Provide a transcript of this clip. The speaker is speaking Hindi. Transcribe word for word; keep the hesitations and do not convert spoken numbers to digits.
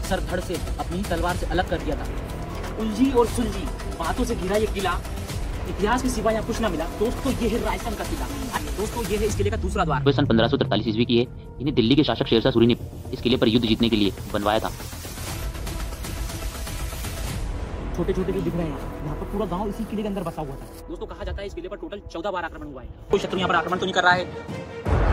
सर धड़ से अपनी तलवार से अलग कर दिया था। उलझी और सुलझी बातों से घिरा ये किला, इतिहास के सिवा यहाँ कुछ ना मिला। दोस्तों ये है रायसन का किला। दोस्तों ये है इस किले का दूसरा द्वार। वह सन पंद्रह सौ तरतालीस ईस्वी की है। इन्हें दिल्ली के शासक शेरशाह सूरी ने इस किले पर युद्ध जीतने के लिए बनवाया था। छोटे छोटे जो दिख रहे हैं यहाँ पर पूरा गांव इसी किले के अंदर बसा हुआ था। दोस्तों कहा जाता है इस किले पर टोटल चौदह बार आक्रमण हुआ है। कोई शत्रु यहाँ पर आक्रमण तो नहीं कर रहा है।